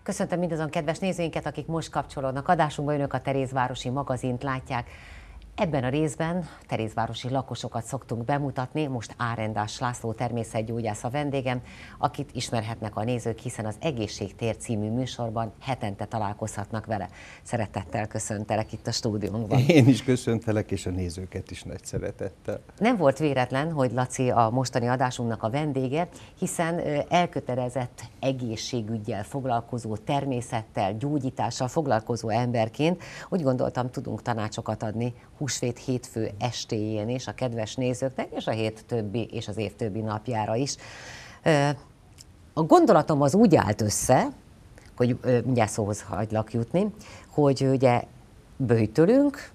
Köszöntöm mindazon kedves nézőinket, akik most kapcsolódnak adásunkba. Önök a Terézvárosi magazint látják. Ebben a részben terézvárosi lakosokat szoktunk bemutatni. Most Árendás László természetgyógyász a vendégem, akit ismerhetnek a nézők, hiszen az Egészségtér című műsorban hetente találkozhatnak vele. Szeretettel köszöntelek itt a stúdiónkban. Én is köszöntelek, és a nézőket is nagy szeretettel. Nem volt véletlen, hogy Laci a mostani adásunknak a vendége, hiszen elkötelezett egészségüggyel foglalkozó, természettel, gyógyítással foglalkozó emberként úgy gondoltam, tudunk tanácsokat adni húsvét hétfő estéjén is a kedves nézőknek, és a hét többi és az év többi napjára is. A gondolatom az úgy állt össze, hogy mindjárt szóhoz hagylak jutni, hogy ugye böjtölünk,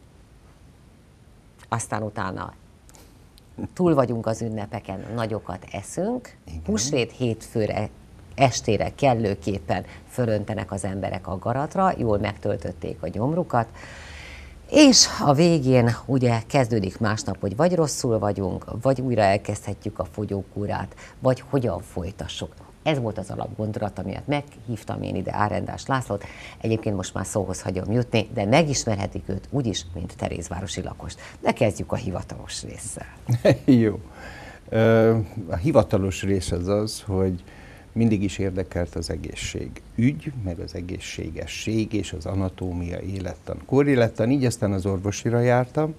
aztán utána túl vagyunk az ünnepeken, nagyokat eszünk, húsvét hétfőre estére kellőképpen fölöntenek az emberek a garatra, jól megtöltötték a gyomrukat, és a végén ugye kezdődik másnap, hogy vagy rosszul vagyunk, vagy újra elkezdhetjük a fogyókúrát, vagy hogyan folytassuk. Ez volt az alapgondolat, amiatt meghívtam én ide Árendás Lászlót. Egyébként most már szóhoz hagyom jutni, de megismerhetik őt úgyis, mint terézvárosi lakost. De kezdjük a hivatalos résszel. Jó. A hivatalos rész az, hogy mindig is érdekelt az egészségügy, meg az egészségesség és az anatómia, élettan, korélettan, így aztán az orvosira jártam.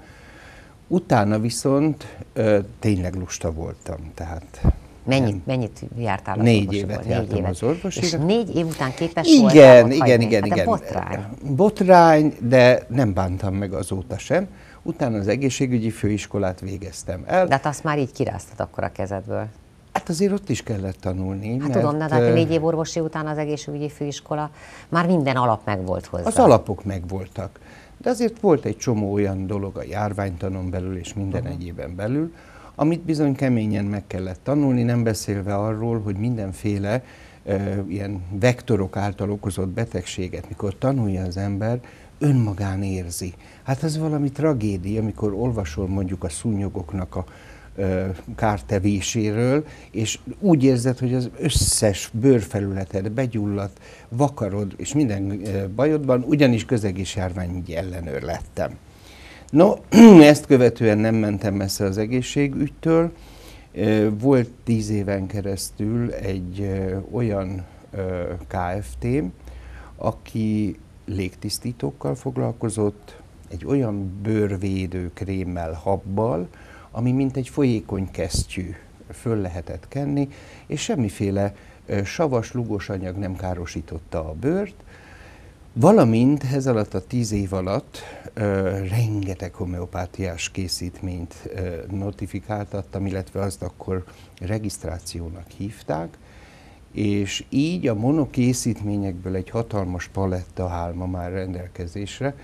Utána viszont tényleg lusta voltam, tehát... Mennyit jártál az 4 évet jártam az orvosira. És 4 év után képes voltál ott hagyni? Igen. Botrány. Botrány, de nem bántam meg azóta sem. Utána az egészségügyi főiskolát végeztem el. De hát azt már így kiráztad akkor a kezedből. Hát azért ott is kellett tanulni. Hát tudom, de hát 4 év orvosi után az egészségügyi főiskola, már minden alap megvolt hozzá. Az alapok megvoltak. De azért volt egy csomó olyan dolog a járványtanon belül és minden egyében belül, amit bizony keményen meg kellett tanulni, nem beszélve arról, hogy mindenféle ilyen vektorok által okozott betegséget, mikor tanulja az ember, önmagán érzi. Hát ez valami tragédia, amikor olvasol mondjuk a szúnyogoknak a kártevéséről, és úgy érzed, hogy az összes bőrfelületed begyulladt, vakarod, és minden bajodban, ugyanis közegészjárványügyi ellenőr lettem. No, ezt követően nem mentem messze az egészségügytől. Volt 10 éven keresztül egy olyan KFT-m, aki légtisztítókkal foglalkozott, egy olyan bőrvédő krémmel, habbal, ami mint egy folyékony kesztyű föl lehetett kenni, és semmiféle savas, lugos anyag nem károsította a bőrt, valamint ez alatt a 10 év alatt rengeteg homeopátiás készítményt notifikáltattam, illetve azt akkor regisztrációnak hívták, és így a monokészítményekből egy hatalmas paletta áll ma már rendelkezésre,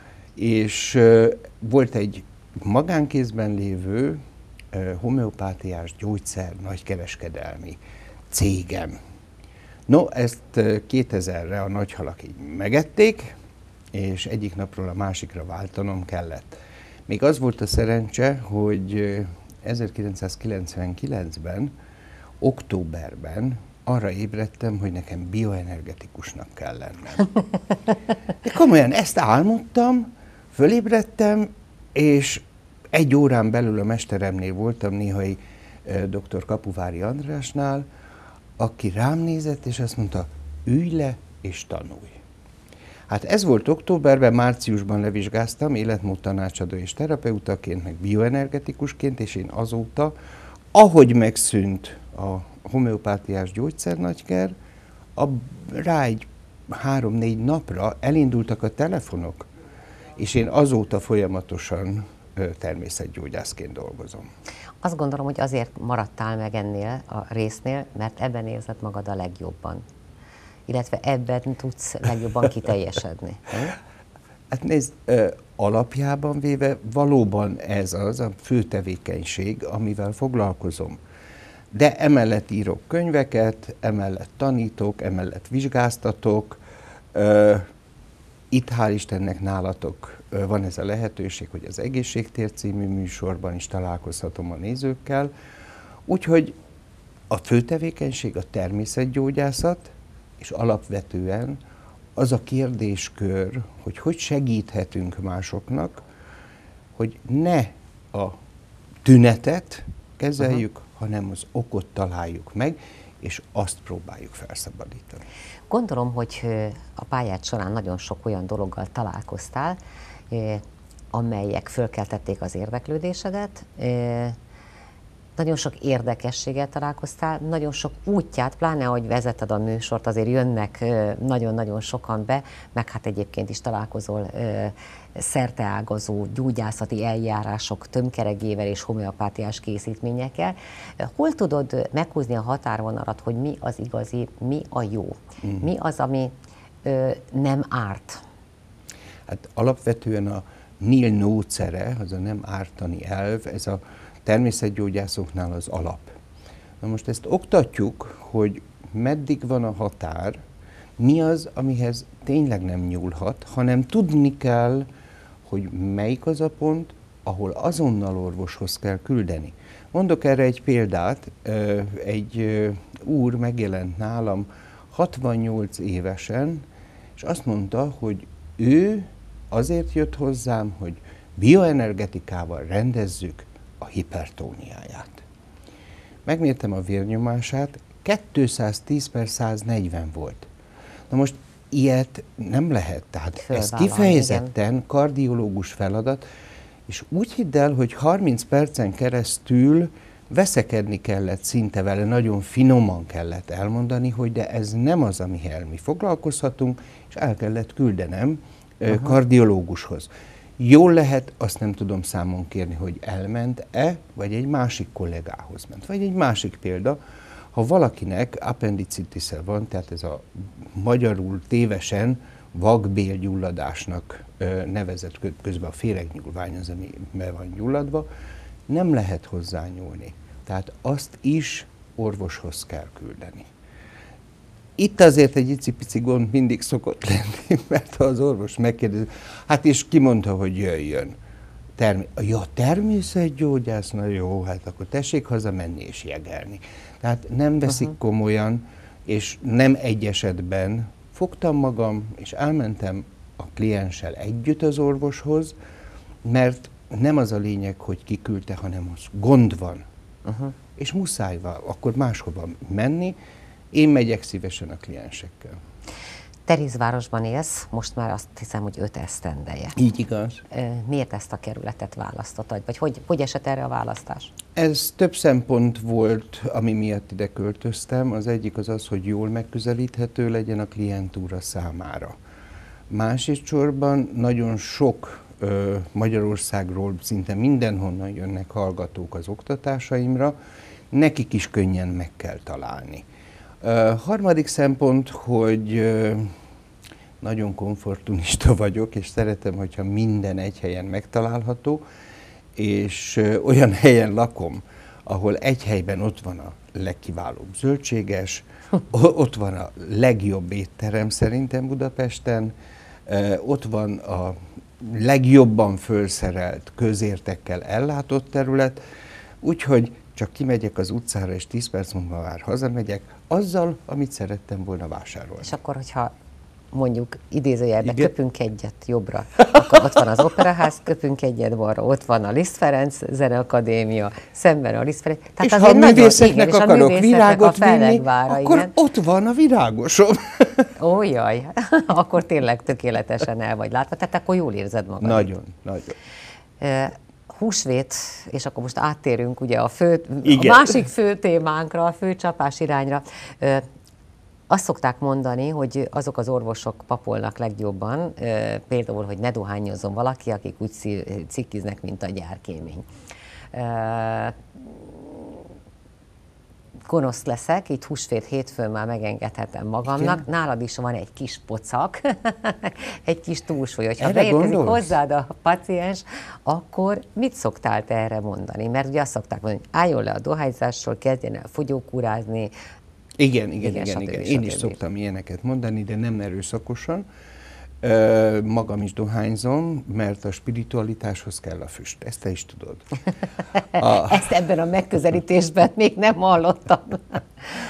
és volt egy magánkézben lévő homeopátiás gyógyszer nagykereskedelmi cégem. No, ezt 2000-re a nagyhalak így megették, és egyik napról a másikra váltanom kellett. Még az volt a szerencse, hogy 1999-ben, októberben arra ébredtem, hogy nekem bioenergetikusnak kell lennem. De komolyan ezt álmodtam, fölébredtem, és 1 órán belül a mesteremnél voltam, néhai dr. Kapuvári Andrásnál, aki rám nézett, és azt mondta, ülj le és tanulj. Hát ez volt októberben, márciusban levizsgáztam életmód tanácsadó és terapeutaként, meg bioenergetikusként, és én azóta, ahogy megszűnt a homeopátiás gyógyszernagyker, rá egy 3-4 napra elindultak a telefonok, és én azóta folyamatosan természetgyógyászként dolgozom. Azt gondolom, hogy azért maradtál meg ennél a résznél, mert ebben érzed magad a legjobban. Illetve ebben tudsz legjobban kiteljesedni. Hát nézd, alapjában véve valóban ez az a fő tevékenység, amivel foglalkozom. De emellett írok könyveket, emellett tanítok, emellett vizsgáztatok. Itt hál' Istennek nálatok van ez a lehetőség, hogy az Egészségtér című műsorban is találkozhatom a nézőkkel. Úgyhogy a fő tevékenység a természetgyógyászat, és alapvetően az a kérdéskör, hogy hogy segíthetünk másoknak, hogy ne a tünetet kezeljük, hanem az okot találjuk meg, és azt próbáljuk felszabadítani. Gondolom, hogy a pályád során nagyon sok olyan dologgal találkoztál, amelyek fölkeltették az érdeklődésedet. Nagyon sok érdekességgel találkoztál, nagyon sok útját, pláne ahogy vezeted a műsort, azért jönnek nagyon-nagyon sokan be, meg hát egyébként is találkozol szerteágazó gyógyászati eljárások tömkeregével és homeopátiás készítményekkel. Hol tudod meghúzni a határvonalat, hogy mi az igazi, mi a jó? Mi az, ami nem árt? Hát alapvetően a nil nocere, az a nem ártani elv, ez a természetgyógyászoknál az alap. Na most ezt oktatjuk, hogy meddig van a határ, mi az, amihez tényleg nem nyúlhat, hanem tudni kell, hogy melyik az a pont, ahol azonnal orvoshoz kell küldeni. Mondok erre egy példát, egy úr megjelent nálam 68 évesen, és azt mondta, hogy ő azért jött hozzám, hogy bioenergetikával rendezzük a hipertóniáját. Megmértem a vérnyomását, 210/140 volt. Na most ilyet nem lehet, tehát ez kifejezetten kardiológus feladat, és úgy hidd el, hogy 30 percen keresztül veszekedni kellett szinte vele, nagyon finoman kellett elmondani, hogy de ez nem az, amihez mi foglalkozhatunk, és el kellett küldenem kardiológushoz. Jól lehet, azt nem tudom számon kérni, hogy elment-e, vagy egy másik kollégához ment. Vagy egy másik példa, ha valakinek appendicitis-e van, tehát ez a magyarul tévesen vakbélgyulladásnak nevezett, közben a féregnyúlvány az, ami be van gyulladva, nem lehet hozzányúlni. Tehát azt is orvoshoz kell küldeni. Itt azért egy icipici gond mindig szokott lenni, mert ha az orvos megkérdezi, hát és ki mondta, hogy jöjjön? Természetgyógyász, na jó, hát akkor tessék hazamenni és jegelni. Tehát nem veszik komolyan, és nem egy esetben fogtam magam, és elmentem a klienssel együtt az orvoshoz, mert nem az a lényeg, hogy kiküldte, hanem az gond van. És muszáj van akkor máshova menni. Én megyek szívesen a kliensekkel. Terézvárosban élsz, most már azt hiszem, hogy 5 esztendeje. Így igaz. Miért ezt a kerületet választottad? Vagy hogy esett erre a választás? Ez több szempont volt, ami miatt ide költöztem. Az egyik az, hogy jól megközelíthető legyen a klientúra számára. Másodszorban nagyon sok Magyarországról szinte mindenhonnan jönnek hallgatók az oktatásaimra, nekik is könnyen meg kell találni. Harmadik szempont, hogy nagyon komfortunista vagyok, és szeretem, hogyha minden egy helyen megtalálható, és olyan helyen lakom, ahol egy helyben ott van a legkiválóbb zöldséges, ott van a legjobb étterem szerintem Budapesten, ott van a legjobban fölszerelt közértekkel ellátott terület, úgyhogy csak kimegyek az utcára, és 10 perc múlva már hazamegyek, azzal, amit szerettem volna vásárolni. És akkor, hogyha mondjuk idézőjelben köpünk egyet jobbra, akkor ott van az Operaház, köpünk egyet balra, ott van a Liszt Ferenc Zeneakadémia, szemben a Liszt Ferenc. Tehát és ha a művészeknek akarok virágot vinni, akkor igen. Ott van a virágosom. Ó, jaj, akkor tényleg tökéletesen el vagy látva, tehát akkor jól érzed magad. Nagyon, nagyon. Húsvét, és akkor most áttérünk ugye a másik fő témánkra, a fő csapás irányra. Azt szokták mondani, hogy azok az orvosok papolnak legjobban, például, hogy ne dohányozzon valaki, akik úgy cikkiznek, mint a gyárkémény. Gonosz leszek, így húsvét hétfőn már megengedhetem magamnak. Igen. Nálad is van egy kis pocak, egy kis túlsúly. Ha beérkezik hozzád a paciens, akkor mit szoktál te erre mondani? Mert ugye azt szokták mondani, hogy álljon le a dohányzásról, kezdjen el fogyókúrázni. Igen. Én is szoktam ilyeneket mondani, de nem erőszakosan. Magam is dohányzom, mert a spiritualitáshoz kell a füst. Ezt te is tudod. Ezt ebben a megközelítésben még nem hallottam.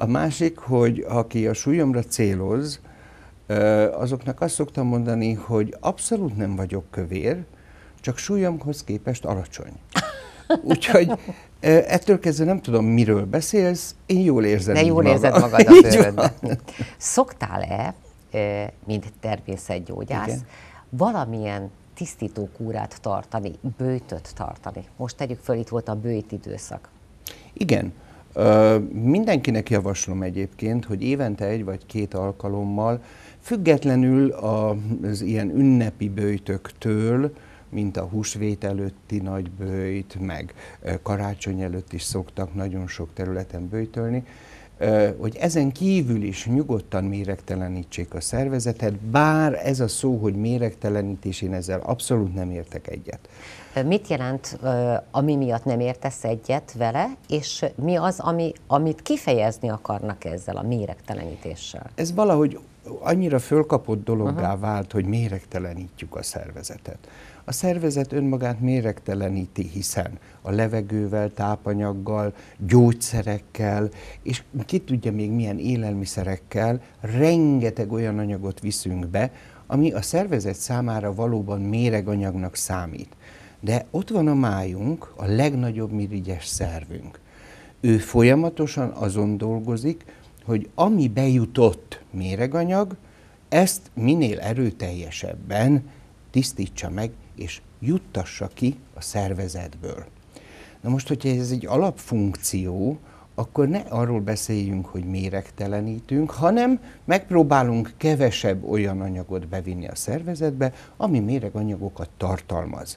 A másik, hogy aki a súlyomra céloz, azoknak azt szoktam mondani, hogy abszolút nem vagyok kövér, csak súlyomhoz képest alacsony. Úgyhogy ettől kezdve nem tudom, miről beszélsz, én jól érzem. De jól érzed magad a bőrödben. Szoktál-e, mint természetgyógyász, igen, valamilyen tisztítókúrát tartani, böjtöt tartani? Most tegyük föl, itt volt a böjt időszak. Igen. Mindenkinek javaslom egyébként, hogy évente 1 vagy 2 alkalommal, függetlenül az ilyen ünnepi böjtöktől, mint a húsvét előtti nagy böjt, meg karácsony előtt is szoktak nagyon sok területen böjtölni, hogy ezen kívül is nyugodtan méregtelenítsék a szervezetet, bár ez a szó, hogy méregtelenítés, én ezzel abszolút nem értek egyet. Mit jelent, ami miatt nem értesz egyet vele, és mi az, amit kifejezni akarnak ezzel a méregtelenítéssel? Ez valahogy annyira fölkapott dologgá vált, hogy méregtelenítjük a szervezetet. A szervezet önmagát méregteleníti, hiszen a levegővel, tápanyaggal, gyógyszerekkel, és ki tudja még milyen élelmiszerekkel rengeteg olyan anyagot viszünk be, ami a szervezet számára valóban méreganyagnak számít. De ott van a májunk, a legnagyobb mirigyes szervünk. Ő folyamatosan azon dolgozik, hogy ami bejutott méreganyag, ezt minél erőteljesebben tisztítsa meg, és juttassa ki a szervezetből. Na most, hogyha ez egy alapfunkció, akkor ne arról beszéljünk, hogy méregtelenítünk, hanem megpróbálunk kevesebb olyan anyagot bevinni a szervezetbe, ami méreganyagokat tartalmaz.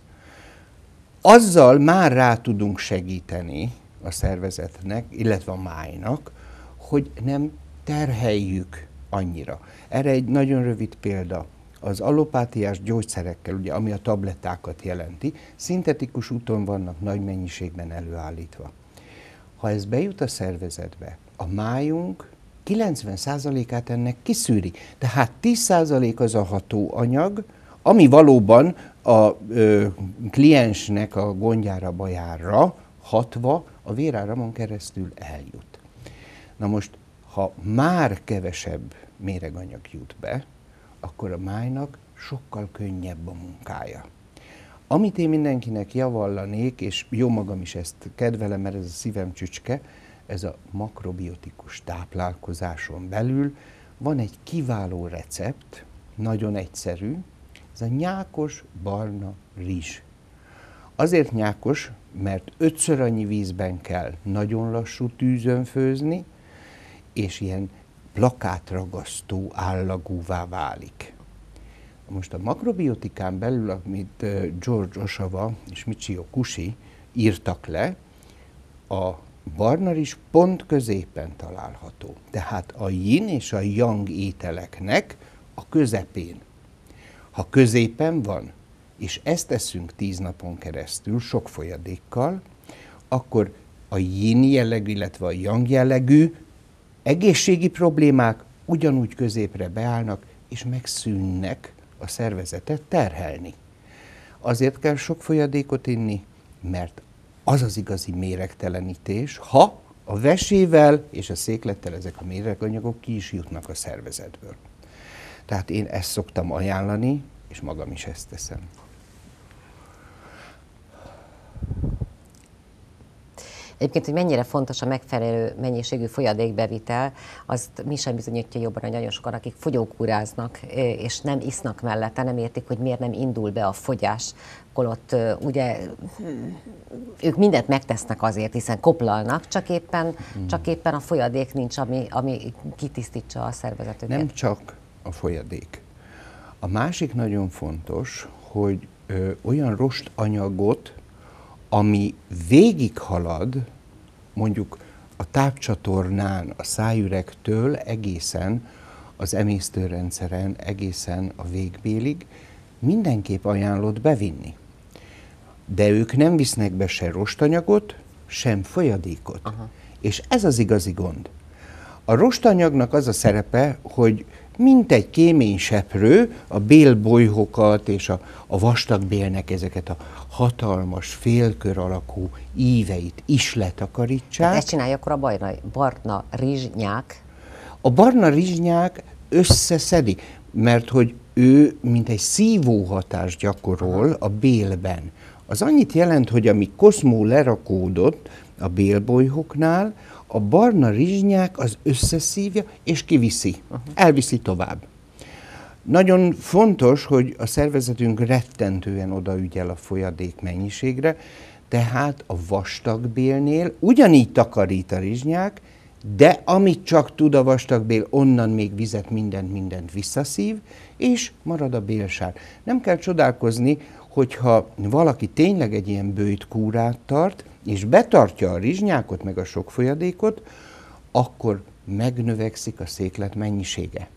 Azzal már rá tudunk segíteni a szervezetnek, illetve a májnak, hogy nem terheljük annyira. Erre egy nagyon rövid példa. Az allopátiás gyógyszerekkel, ugye, ami a tablettákat jelenti, szintetikus úton vannak nagy mennyiségben előállítva. Ha ez bejut a szervezetbe, a májunk 90%-át ennek kiszűri. Tehát 10% az a hatóanyag, ami valóban a kliensnek a gondjára, bajára hatva a véráramon keresztül eljut. Na most, ha már kevesebb méreganyag jut be, akkor a májnak sokkal könnyebb a munkája. Amit én mindenkinek javallanék, és jó magam is ezt kedvelem, mert ez a szívem csücske, ez a makrobiotikus táplálkozáson belül van egy kiváló recept, nagyon egyszerű, ez a nyákos barna rizs. Azért nyákos, mert 5-ször annyi vízben kell nagyon lassú tűzön főzni, és ilyen plakátragasztó állagúvá válik. Most a makrobiotikán belül, amit George Oshawa és Michio Kushi írtak le, a barna rizs pont középen található. Tehát a yin és a yang ételeknek a közepén. Ha középen van, és ezt eszünk 10 napon keresztül, sok folyadékkal, akkor a yin jellegű, illetve a yang jellegű egészségi problémák ugyanúgy középre beállnak, és megszűnnek a szervezetet terhelni. Azért kell sok folyadékot inni, mert az az igazi méregtelenítés, ha a vesével és a széklettel ezek a méreganyagok ki is jutnak a szervezetből. Tehát én ezt szoktam ajánlani, és magam is ezt teszem. Egyébként, hogy mennyire fontos a megfelelő mennyiségű folyadékbevitel, azt mi sem bizonyítja jobban, hogy nagyon sokan, akik fogyókúráznak, és nem isznak mellette, nem értik, hogy miért nem indul be a fogyás, holott ugye ők mindent megtesznek azért, hiszen koplalnak, csak éppen a folyadék nincs, ami kitisztítsa a szervezetüket. Nem csak a folyadék. A másik nagyon fontos, hogy olyan rostanyagot, ami végighalad, mondjuk a tápcsatornán, a szájüregtől egészen az emésztőrendszeren, egészen a végbélig, mindenképp ajánlott bevinni. De ők nem visznek be se rostanyagot, sem folyadékot. Aha. És ez az igazi gond. A rostanyagnak az a szerepe, hogy mint egy kéményseprő a bélbolyhokat és a vastagbélnek ezeket a hatalmas félkör alakú íveit is letakarítsák. Ezt csinálja akkor a barna rizsnyák? A barna rizsnyák összeszedi, mert hogy ő mint egy szívóhatást gyakorol a bélben. Az annyit jelent, hogy ami koszmó lerakódott a bélbolyhoknál, a barna rizsnyák az összeszívja és kiviszi, elviszi tovább. Nagyon fontos, hogy a szervezetünk rettentően odaügyel a folyadék mennyiségre, tehát a vastagbélnél ugyanígy takarít a rizsnyák, de amit csak tud a vastagbél, onnan még vizet, mindent visszaszív, és marad a bélsár. Nem kell csodálkozni, hogyha valaki tényleg egy ilyen böjtkúrát tart, és betartja a rizsnyákot, meg a sok folyadékot, akkor megnövekszik a széklet mennyisége.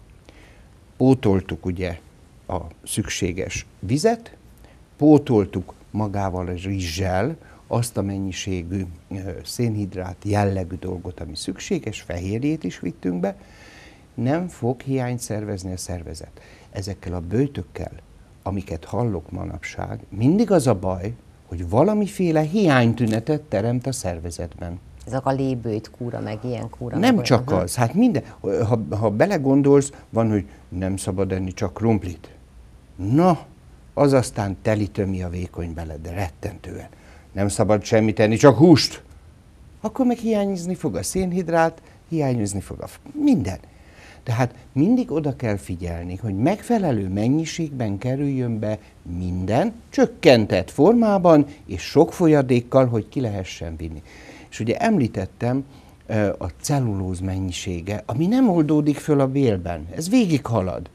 Pótoltuk ugye a szükséges vizet, pótoltuk magával a rizssel azt a mennyiségű szénhidrát jellegű dolgot, ami szükséges, fehérjét is vittünk be, nem fog hiányt szervezni a szervezet. Ezekkel a böjtökkel, amiket hallok manapság, mindig az a baj, hogy valamiféle hiánytünetet teremt a szervezetben. Ezek a lébőjtkúra, meg ilyen kúra. Nem csak az, hát minden. Ha belegondolsz, van, hogy nem szabad enni csak krumplit. Na, az aztán telítömi a vékony beled, de rettentően. Nem szabad semmit enni, csak húst. Akkor meg hiányozni fog a szénhidrát, hiányozni fog a minden. Tehát mindig oda kell figyelni, hogy megfelelő mennyiségben kerüljön be minden, csökkentett formában és sok folyadékkal, hogy ki lehessen vinni. És ugye említettem a cellulóz mennyisége, ami nem oldódik föl a bélben, ez végighalad.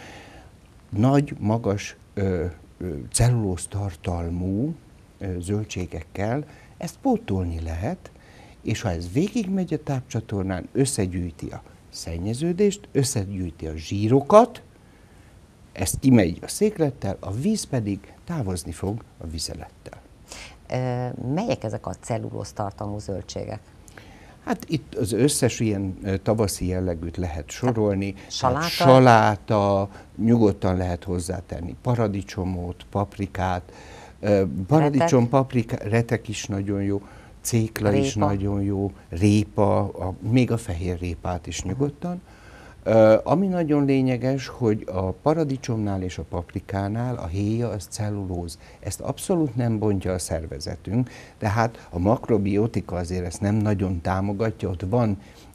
Nagy, magas cellulóz tartalmú zöldségekkel ezt pótolni lehet, és ha ez végigmegy a tápcsatornán, összegyűjti a szennyeződést, összegyűjti a zsírokat, ezt kimegy a széklettel, a víz pedig távozni fog a vizelettel. Melyek ezek a cellulóz tartalmú zöldségek? Hát itt az összes ilyen tavaszi jellegűt lehet sorolni. Saláta? Saláta, nyugodtan lehet hozzátenni paradicsomot, paprikát, paradicsom, paprika, retek is nagyon jó, cékla is nagyon jó, répa, még a fehér répát is nyugodtan. Ami nagyon lényeges, hogy a paradicsomnál és a paprikánál a héja az cellulóz. Ezt abszolút nem bontja a szervezetünk, tehát a makrobiotika azért ezt nem nagyon támogatja. Ott van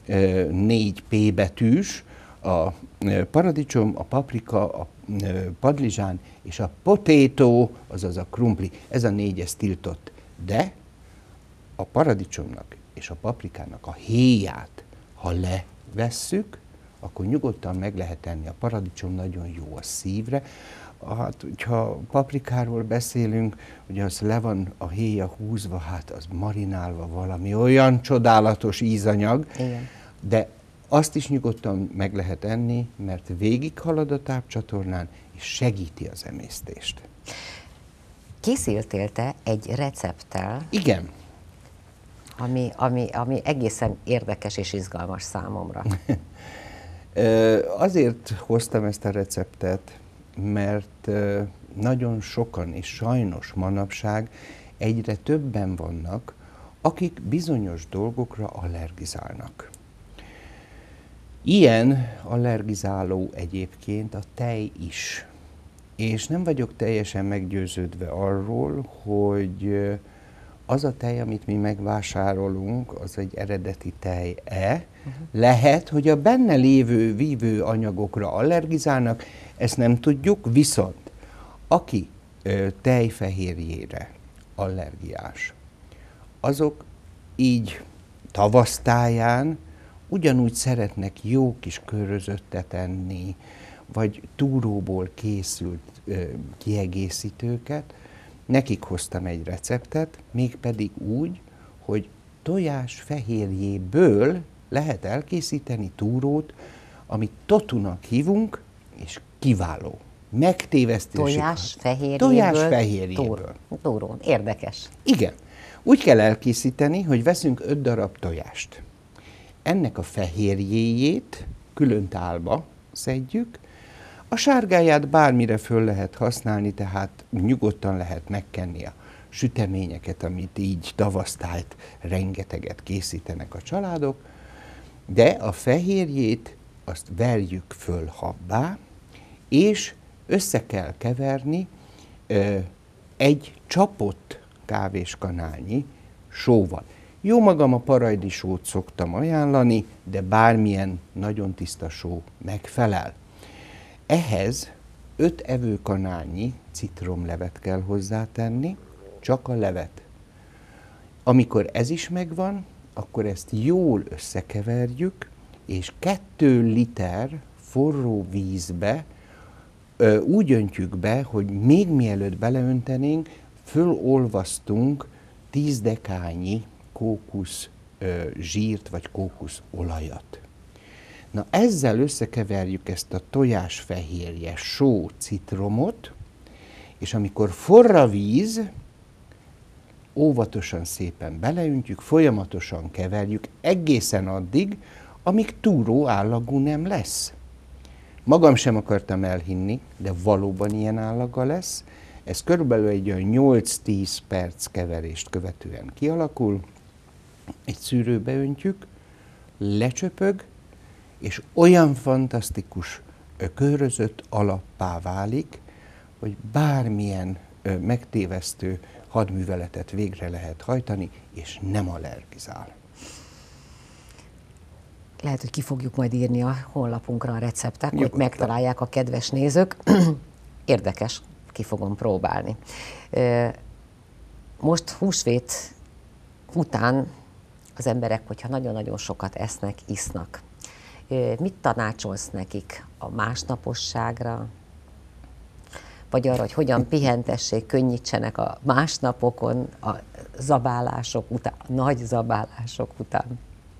4 P betűs, a paradicsom, a paprika, a padlizsán és a potato, azaz a krumpli. Ez a 4, ez tiltott. De a paradicsomnak és a paprikának a héját, ha levesszük, akkor nyugodtan meg lehet enni. A paradicsom nagyon jó a szívre. Hát, hogyha paprikáról beszélünk, ugye az le van a héja húzva, hát az marinálva valami olyan csodálatos ízanyag, igen, de azt is nyugodtan meg lehet enni, mert végighalad a tápcsatornán, és segíti az emésztést. Készültél te egy recepttel? Igen. Ami egészen érdekes és izgalmas számomra. Azért hoztam ezt a receptet, mert nagyon sokan, és sajnos manapság egyre többen vannak, akik bizonyos dolgokra allergizálnak. Ilyen allergizáló egyébként a tej is. És nem vagyok teljesen meggyőződve arról, hogy az a tej, amit mi megvásárolunk, az egy eredeti tej-e. Lehet, hogy a benne lévő vívő anyagokra allergizálnak, ezt nem tudjuk, viszont aki tejfehérjére allergiás, azok így tavasztáján ugyanúgy szeretnek jó kis körözöttet enni, vagy túróból készült kiegészítőket. Nekik hoztam egy receptet, mégpedig úgy, hogy tojás fehérjéből lehet elkészíteni túrót, amit totunak hívunk, és kiváló. Megtévesztésük. Tojás fehérjéből. Túró. Érdekes. Igen. Úgy kell elkészíteni, hogy veszünk 5 darab tojást. Ennek a fehérjéjét külön tálba szedjük. A sárgáját bármire föl lehet használni, tehát nyugodtan lehet megkenni a süteményeket, amit így tavasztált rengeteget készítenek a családok, de a fehérjét azt verjük föl habbá, és össze kell keverni egy csapott kávéskanálnyi sóval. Jó magam a parajdi sót szoktam ajánlani, de bármilyen nagyon tiszta só megfelel. Ehhez 5 evőkanálnyi citromlevet kell hozzátenni, csak a levet. Amikor ez is megvan, akkor ezt jól összekeverjük, és 2 liter forró vízbe úgy öntjük be, hogy még mielőtt beleöntenénk, fölolvasztunk 10 dekányi kókusz zsírt vagy kókuszolajat. Na ezzel összekeverjük ezt a tojásfehérje, só, citromot, és amikor forr a víz, óvatosan szépen beleöntjük, folyamatosan keverjük egészen addig, amíg túró állagú nem lesz. Magam sem akartam elhinni, de valóban ilyen állaga lesz. Ez körülbelül egy olyan 8-10 perc keverést követően kialakul, egy szűrőbe öntjük, lecsöpög, és olyan fantasztikus körözött alappá válik, hogy bármilyen megtévesztő hadműveletet végre lehet hajtani, és nem allergizál. Lehet, hogy ki fogjuk majd írni a honlapunkra a receptet, hogy Nyugodtan. megtalálják a kedves nézők. Érdekes, ki fogom próbálni. Most húsvét után az emberek, hogyha nagyon-nagyon sokat esznek, isznak. Mit tanácsolsz nekik a másnaposságra? Vagy arra, hogy hogyan pihentessék, könnyítsenek a másnapokon, a zabálások után, a nagy zabálások után?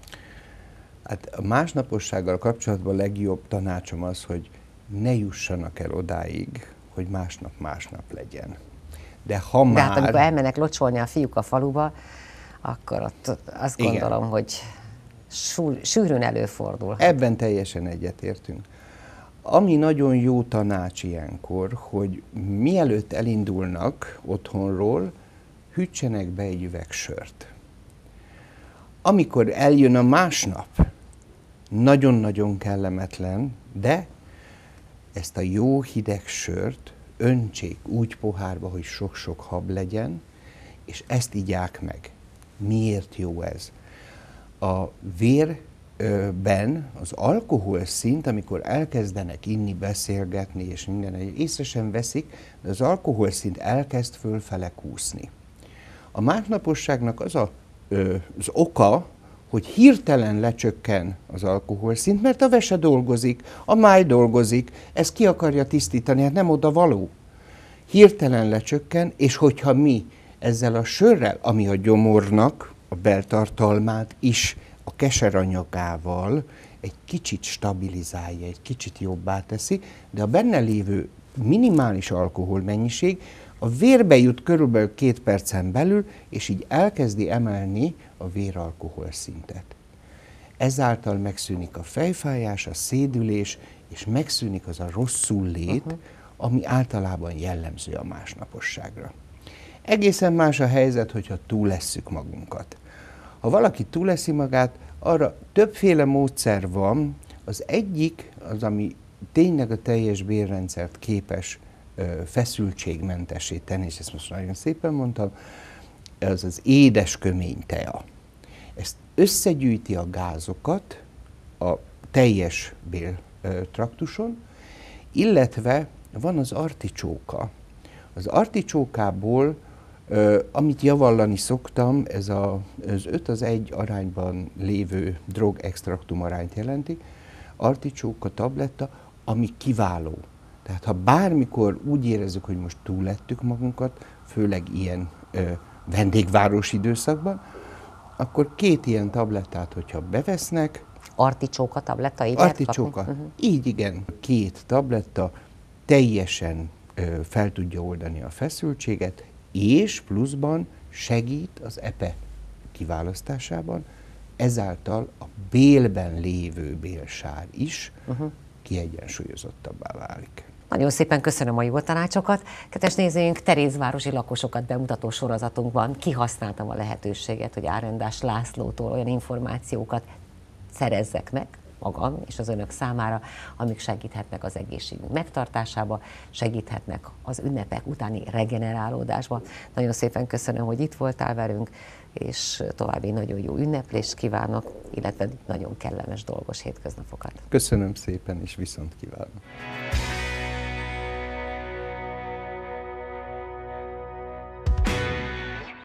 Hát a másnapossággal kapcsolatban a legjobb tanácsom az, hogy ne jussanak el odáig, hogy másnap legyen. De ha De már... hát amikor elmennek locsolni a fiúk a faluba, akkor ott azt gondolom, Igen. hogy sűrűn előfordul. Ebben teljesen egyetértünk. Ami nagyon jó tanács ilyenkor, hogy mielőtt elindulnak otthonról, hűtsenek be egy üveg sört. Amikor eljön a másnap, nagyon-nagyon kellemetlen, de ezt a jó hideg sört öntsék úgy pohárba, hogy sok-sok hab legyen, és ezt igyák meg. Miért jó ez? A vérben az alkohol szint, amikor elkezdenek inni, beszélgetni, és minden, észre sem veszik, de az alkohol szint elkezd fölfele kúszni. A másnaposságnak az oka, hogy hirtelen lecsökken az alkoholszint, mert a vese dolgozik, a máj dolgozik, ez ki akarja tisztítani, hát nem oda való. Hirtelen lecsökken, és hogyha mi ezzel a sörrel, ami a gyomornak a beltartalmát is a keseranyagával egy kicsit stabilizálja, egy kicsit jobbá teszi, de a benne lévő minimális alkoholmennyiség a vérbe jut körülbelül 2 percen belül, és így elkezdi emelni a véralkohol szintet. Ezáltal megszűnik a fejfájás, a szédülés, és megszűnik az a rosszul lét, ami általában jellemző a másnaposságra. Egészen más a helyzet, hogyha túlesszük magunkat. Ha valaki túleszi magát, arra többféle módszer van. Az egyik, az ami tényleg a teljes bélrendszert képes feszültségmentessé tenni, és ezt most nagyon szépen mondtam, az az édes köménytea. Ezt összegyűjti a gázokat a teljes béltraktuson, illetve van az articsóka. Az articsókából, amit javallani szoktam, ez az 5:1 arányban lévő drogextraktum arányt jelenti, articsóka tabletta, ami kiváló. Tehát ha bármikor úgy érezzük, hogy most túlettük magunkat, főleg ilyen vendégváros időszakban, akkor 2 ilyen tablettát, hogyha bevesznek. Articsóka tabletta, így Articsóka, így igen, 2 tabletta teljesen fel tudja oldani a feszültséget, és pluszban segít az epe kiválasztásában, ezáltal a bélben lévő bélsár is kiegyensúlyozottabbá válik. Nagyon szépen köszönöm a jó tanácsokat. Kedves nézőink, terézvárosi lakosokat bemutató sorozatunkban kihasználtam a lehetőséget, hogy Árendás Lászlótól olyan információkat szerezzek meg magam és az önök számára, amik segíthetnek az egészségünk megtartásába, segíthetnek az ünnepek utáni regenerálódásba. Nagyon szépen köszönöm, hogy itt voltál velünk, és további nagyon jó ünneplést kívánok, illetve nagyon kellemes dolgos hétköznapokat. Köszönöm szépen, és viszont kívánok.